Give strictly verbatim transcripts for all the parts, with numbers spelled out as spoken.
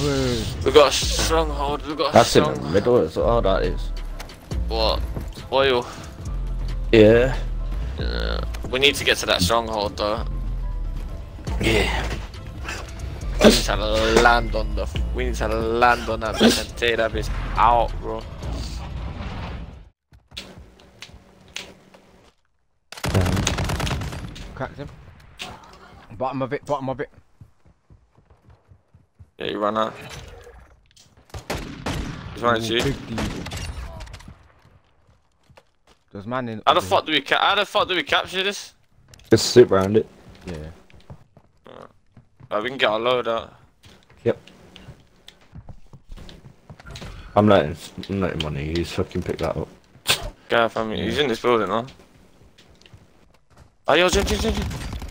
We got a stronghold. We got a That's stronghold. in the middle as well, that is. What? Oil. Yeah. Yeah. We need to get to that stronghold though. Yeah. We need to land on the. We need to land on that bitch and take that bitch out, bro. Cracked him. Bottom of it, bottom of it. Yeah, you run out. He's running to you. Big diesel. There's man in. How the fuck do we ca How the fuck do we capture this? Just sit round it. Yeah. Right, we can get our load out. Yep. I'm letting, I'm letting money. He's fucking pick that up. Gav, I mean, he's in this building, huh? Oh, yo, jump, jump, jump, jump.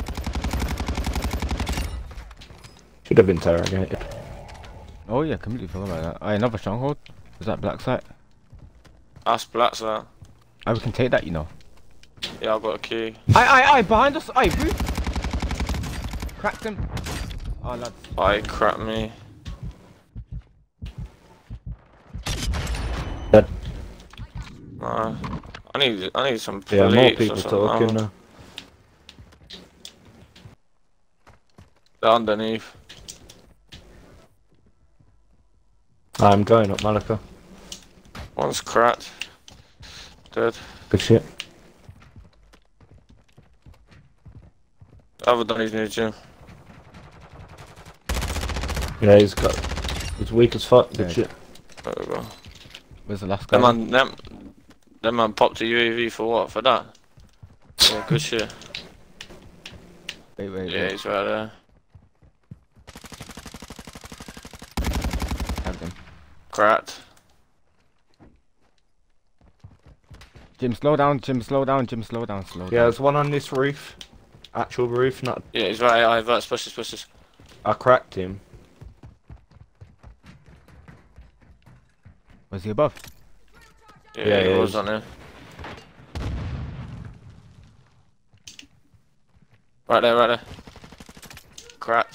Should have interrogated. Oh yeah, completely forgot about that. Aye, another stronghold. Is that black site? That's black, sir. Aye, we can take that, you know. Yeah, I've got a key. Aye, aye, aye, behind us. Aye, roof. Cracked him. Oh, lads. Oh, he cracked me. Dead. Nah. I need, I need some police Yeah, more or people something. talking now. They're underneath. I'm going up Malika. One's cracked. Dead. Good shit. Other done his new gym. Yeah, he's got. He's weak as fuck. Good Yeah. shit. There we go. Where's the last guy? That man, that, that man popped a U A V for what? For that? Yeah, good shit. Wait, wait, Yeah, wait. he's right there. Have him. Cracked. Jim, slow down. Jim, slow down. Jim, slow down. Slow Yeah, down. there's one on this roof. Actual roof, not. Yeah, he's right. I verse, push this, push this. I cracked him. Was he above? Yeah, Yeah, he he was is. on there. Right there, right there. Cracked.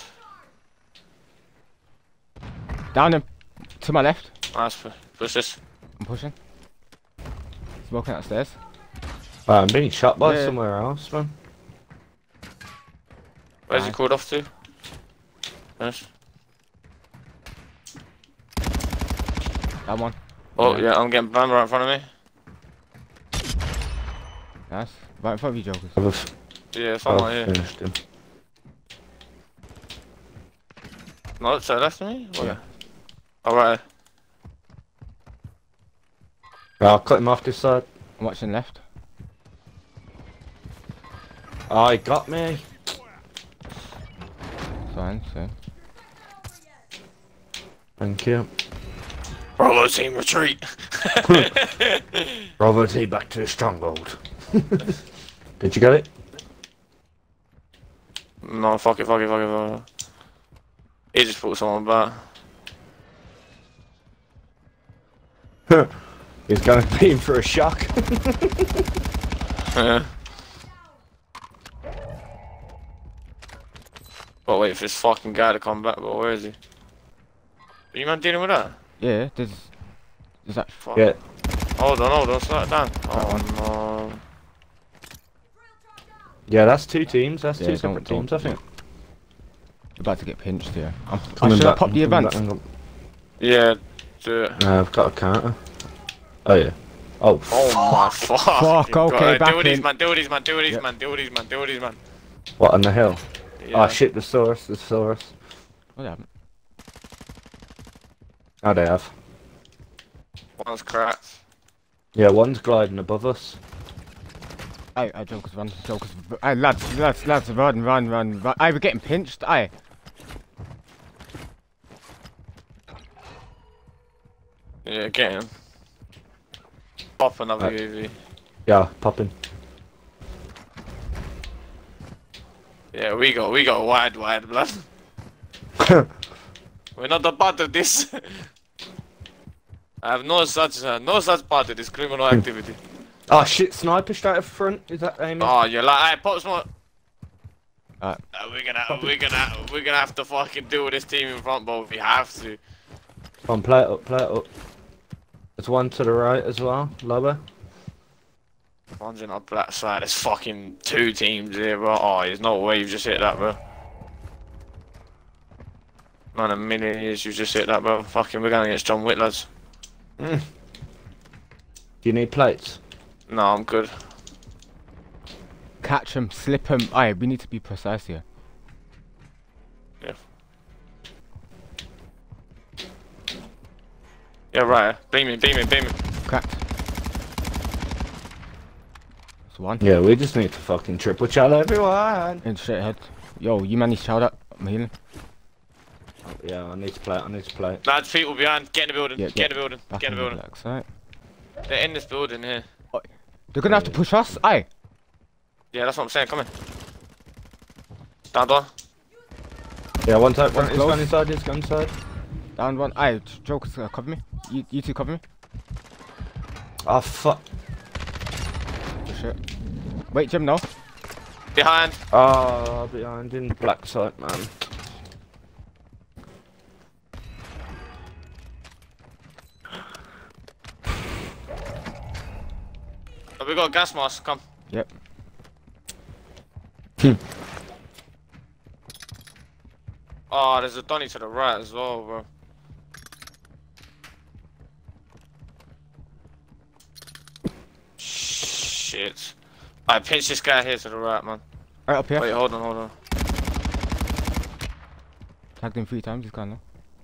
Down him. To my left. Nice. Push this. I'm pushing. Smoking upstairs. Uh, I'm being shot by Yeah. somewhere else, man. Where's he Nice. called off to? Yes. That one. Oh, Yeah. yeah, I'm getting banned right in front of me. Nice. Right in front of you, Jokers. I've f- Yeah, someone I've here. finished him. No, so left of me? Yeah. Alright. Right, I'll cut him off this side. I'm watching left. Oh, he got me. Fine, so. Thank you. Bravo team retreat. Bravo T back to the stronghold. Did you get it? No, fuck it, fuck it, fuck it, fuck it. He just put someone back. He's going to be in for a shock. Yeah. But wait for this fucking guy to come back, but where is he? Are you man dealing with that? Yeah, there's. There's that. Fuck. Yeah. Hold on, hold on, slow it down. Oh no. Yeah, that's two teams. That's Yeah, two don't- separate don't- teams, I think. You're about to get pinched here. I'm, I Coming should have back, popped the coming event. back, hang on. Yeah, do it. No, I've got a counter. Oh yeah. Oh. Oh my fuck. Fuck, You okay, gotta back do these in. man, do these man, do these Yep. man, do these man, do these man. What on the hill? Yeah. Oh shit, the source, the source. Oh, they haven't. Oh, they have. One's cracked. Yeah, one's gliding above us. Aye, aye, Jokers, run. Jokers. Aye, lads, lads, lads, run, run, run, run. Aye, we're getting pinched. Aye. Yeah, get him. Pop another Right. U A V. Yeah, popping. Yeah, we got, we got wide, wide blood. We're not a part of this. I have no such, uh, no such part of this criminal activity. Oh shit, sniper straight up front. Is that aiming? Oh, you're like, I pop some. Alright. Uh, we're gonna, we're gonna, we're gonna have to fucking deal with this team in front, but we have to. Come on, play it up, play it up. There's one to the right as well, lower. One's in our black side. There's fucking two teams here, bro. Oh, there's no way you've just hit that, bro. Not in a million years you've just hit that, bro. Fucking, we're going against John Wick, lads. Mm. Do you need plates? No, I'm good. Catch him, slip him. Aye, we need to be precise here. Yeah. Yeah, right. Beam me, beam me, beam me. Cracked. That's one. Yeah, we just need to fucking triple chal everyone. In straight ahead. Yo, you man, he's child up. I'm healing. Yeah, I need to play it, I need to play it. Lads, people behind. Get in the building. Yeah, get, get in the building. Back Get in the building. Black side. They're in this building here. They're gonna have to push us. Aye. Yeah, that's what I'm saying. Come in. Down door. Yeah, one side, one, One's it's close. gone inside, it's gone inside. Down one. Aye, Joker's uh, cover me. You, you two cover me. Oh fuck. Oh, shit. Wait, Jim, no. Behind. Oh, behind in black side, man. Oh, we got a gas mask. Come. Yep. Oh, there's a Donny to the right as well, bro. Shit. I pinch this guy here to the right, man. Right up here. Wait, hold on, hold on. Tagged him three times. He's gone now.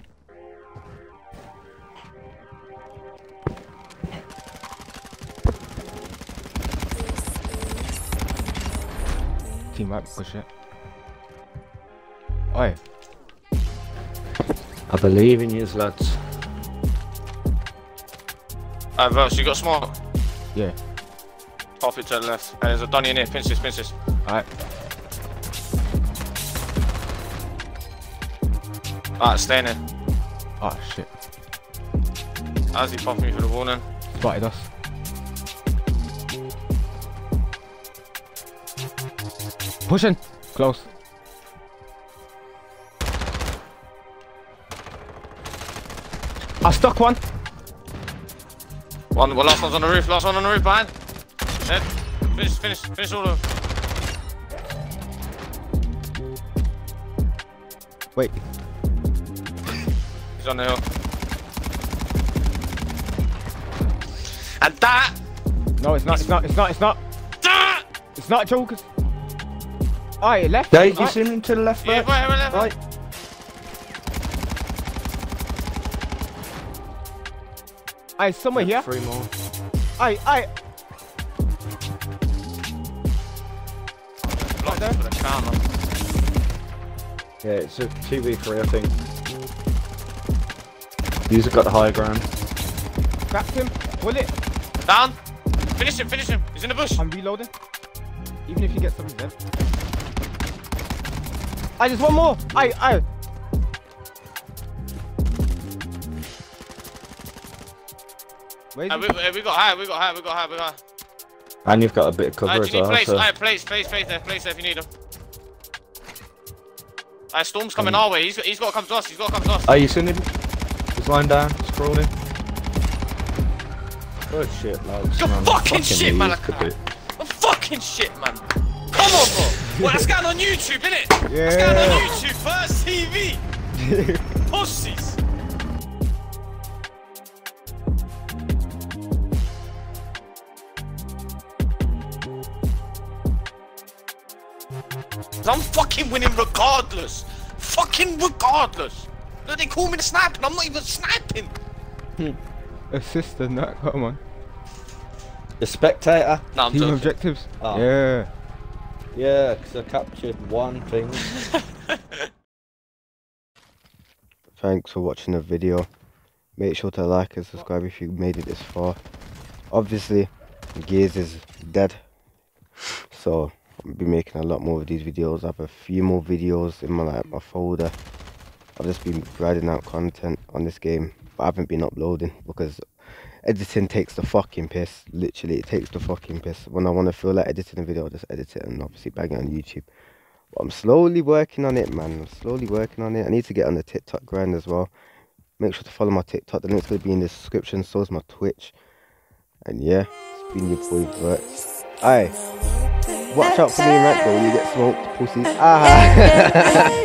Team wipe, good shit. Oi. I believe in you, lads. Alright, Verse, you got smoke? Yeah. Pop it to the left. Hey, there's a Donny in here. Pinch this, pinch this. Alright. Alright, stay in there. Oh shit. How's he popping me for the wall then? Spotted us. Pushing. Close. I stuck one. One, well, last one's on the roof. Last one on the roof behind. Dead. Finish, finish, finish all of them. Wait. He's on the hill. And that! No, it's not. It's not. It's not. It's not. That! It's not Joker's. Aye, left. Dave, you Aye. seen him to the left, Yeah, right? right, right, right. Right. Aye, somewhere here. Three more. Aye, aye. Blocked for the counter. Yeah, it's a two v three, I think. You've got the high ground. Cracked him. Pull it. Down! Finish him, finish him. He's in the bush. I'm reloading. Even if you get something dead. Aye, there's one more. Aye, aye. Where is Uh, he? we, uh, we got high, we got high, we got high, we got high. And you've got a bit of cover Alright, as do you need well, plates? so... Alright, plates, plates, plates there, plates there if you need them. Alright, Storm's coming our way. He's, he's got to come to us, he's got to come to us. Oh, you seen him? He's lying down, scrolling. Good shit, lads. Good man. fucking shit, me, man, he's I good can't. bit. Oh, fucking shit, man. Come on, bro. Well, that's going on YouTube, innit? That's going on Yeah. YouTube, First T V. Pussies. I'm fucking winning regardless. Fucking regardless. Look, they call me the sniper and I'm not even sniping. Assist and that. Come on. The spectator? No, I'm Team joking. objectives. Oh. Yeah. Yeah, because I captured one thing. Thanks for watching the video. Make sure to like and subscribe if you made it this far. Obviously, Gears is dead, so I'll be making a lot more of these videos. I have a few more videos in my like my folder. I've just been grinding out content on this game, but I haven't been uploading because editing takes the fucking piss. Literally, it takes the fucking piss. When I want to feel like editing a video, I'll just edit it and obviously bang it on YouTube. But I'm slowly working on it, man. I'm slowly working on it. I need to get on the TikTok grind as well. Make sure to follow my TikTok. The link's going to be in the description. So is my Twitch. And yeah, it's been your boy Vert. Aye, watch out for me in rank though. You get smoked, pussies. Ah.